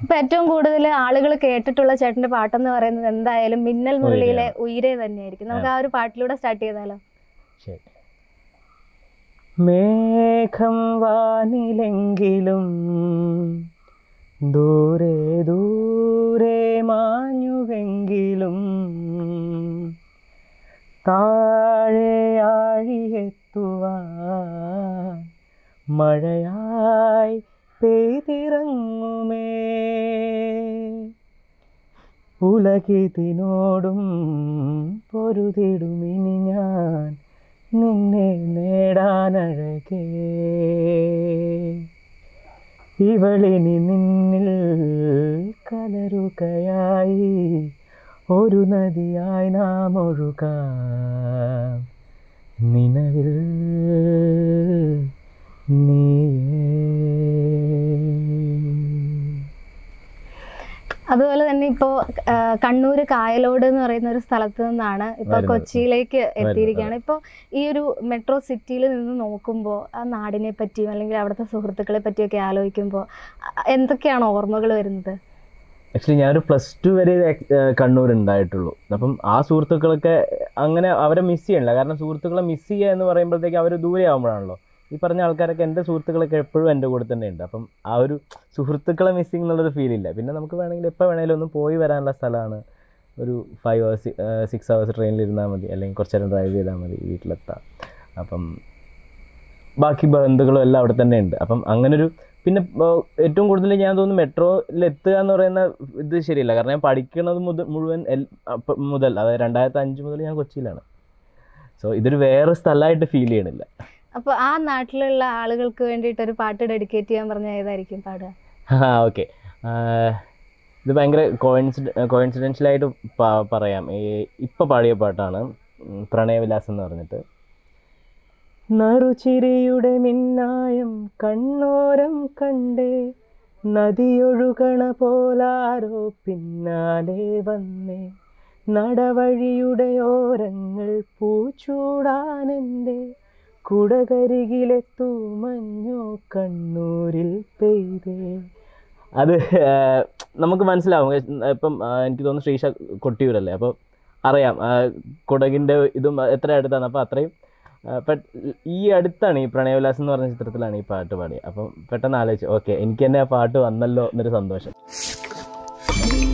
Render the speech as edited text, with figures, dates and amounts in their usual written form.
ഇപ്പൊ ഏറ്റവും കൂടുതൽ ആളുകൾ കേട്ടിട്ടുള്ള ചേട്ടന്റെ പാട്ടെന്ന് പറയുന്നത് എന്തായാലും മിന്നൽ മുരളിയിലെ ഉയിരേ തന്നെയായിരിക്കും. നമുക്ക് ആ ഒരു പാട്ടിലൂടെ സ്റ്റാർട്ട് ചെയ്താലോ? ശരി. മേഘം വാനിലെങ്കിലും ദൂരെ ദൂരെ മാഞ്ഞുവെങ്കിലും താഴെ ആഴിയെത്തുവാൻ മഴയായി പെയ്തിറങ്ങുമേ. ഉലകിതിനോടും പൊരുതിടുമിനി ഞാൻ നിന്നെ നേടാനഴകേ. ഇവളിനി നിന്നിൽ കലരുകയായി ഒരു നദിയായി നാം ഒഴുകാം നിലവിൽ നീയേ. അതുപോലെ തന്നെ ഇപ്പോ കണ്ണൂര് കായലോട് എന്ന് പറയുന്ന ഒരു സ്ഥലത്ത് നിന്നാണ് ഇപ്പൊ കൊച്ചിയിലേക്ക് എത്തിയിരിക്കുകയാണ്. ഇപ്പൊ ഈ ഒരു മെട്രോ സിറ്റിയിൽ നിന്ന് നോക്കുമ്പോൾ ആ നാടിനെ പറ്റിയും അല്ലെങ്കിൽ അവിടുത്തെ സുഹൃത്തുക്കളെ പറ്റിയൊക്കെ ആലോചിക്കുമ്പോൾ എന്തൊക്കെയാണ് ഓർമ്മകൾ വരുന്നത്? ആക്ച്വലി ഞാനൊരു +2 വരെ കണ്ണൂർ ഉണ്ടായിട്ടുള്ളൂ. അപ്പം ആ സുഹൃത്തുക്കളൊക്കെ അങ്ങനെ അവരെ മിസ് ചെയ്യണില്ല. കാരണം സുഹൃത്തുക്കളെ മിസ് ചെയ്യുക എന്ന് പറയുമ്പോഴത്തേക്ക് അവർ ദൂരെ ആകുമ്പോഴാണല്ലോ. ഈ പറഞ്ഞ ആൾക്കാരൊക്കെ എൻ്റെ സുഹൃത്തുക്കളൊക്കെ എപ്പോഴും എൻ്റെ കൂടെ തന്നെ ഉണ്ട്. അപ്പം ആ ഒരു സുഹൃത്തുക്കളെ മിസ്സിങ് എന്നുള്ളൊരു ഫീലില്ല. പിന്നെ നമുക്ക് വേണമെങ്കിൽ എപ്പോൾ വേണമെങ്കിലും ഒന്ന് പോയി വരാനുള്ള സ്ഥലമാണ്. ഒരു 5 hours 6 hours ട്രെയിനിൽ ഇരുന്നാൽ മതി, അല്ലെങ്കിൽ കുറച്ച് നേരം ഡ്രൈവ് ചെയ്താൽ മതി, വീട്ടിലെത്താം. അപ്പം ബാക്കി ബന്ധുക്കളും എല്ലാം അവിടെ തന്നെ ഉണ്ട്. അപ്പം അങ്ങനൊരു പിന്നെ ഏറ്റവും കൂടുതൽ ഞാൻ തോന്നുന്നു മെട്രോയിൽ എത്തുക എന്ന് പറയുന്ന ഇത് ശരിയല്ല. കാരണം ഞാൻ പഠിക്കുന്നത് മുഴുവൻ മുതൽ അതായത് 2005 മുതൽ ഞാൻ കൊച്ചിയിലാണ്. സോ ഇതൊരു വേറെ സ്ഥലമായിട്ട് ഫീൽ ചെയ്യണില്ല. അപ്പോൾ ആ നാട്ടിലുള്ള ആളുകൾക്ക് വേണ്ടിയിട്ട് ഒരു പാട്ട് ഡെഡിക്കേറ്റ് ചെയ്യാൻ പറഞ്ഞാൽ ഏതായിരിക്കും പാടുക? ഓക്കെ, ഇത് ഭയങ്കര കോയിൻസിഡൻഷ്യലായിട്ട് പറയാം. ഇപ്പം പാടിയ പാട്ടാണ് പ്രണയവിലാസം എന്ന് പറഞ്ഞിട്ട്. നറുചിരിയുടെ മിന്നായം കണ്ണോരം കണ്ടേ നദിയൊഴുകണ പോലാരോ പിന്നാലെ വന്നേ നടവഴിയുടെ ഓരങ്ങൾ പൂച്ചൂടാനെന്തേ കുടകരികിലെത്തു മഞ്ഞോ കണ്ണൂരിൽ പെയ്തേ. അത് നമുക്ക് മനസ്സിലാവും. ഇപ്പം എനിക്ക് തോന്നുന്നു ശ്രീഷ കൊട്ടിയൂരല്ലേ, അപ്പോൾ അറിയാം കുടകിൻ്റെ ഇതും എത്ര അടുത്താണ്. അപ്പോൾ അത്രയും ഈ അടുത്താണ് ഈ പ്രണയവിലാസം എന്ന് പറഞ്ഞ ചിത്രത്തിലാണ് ഈ പാട്ട് പാടിയത്. അപ്പം പെട്ടെന്ന് ആലോചിച്ചു, ഓക്കെ എനിക്ക് തന്നെ ആ പാട്ട് വന്നല്ലോ എന്നൊരു സന്തോഷം.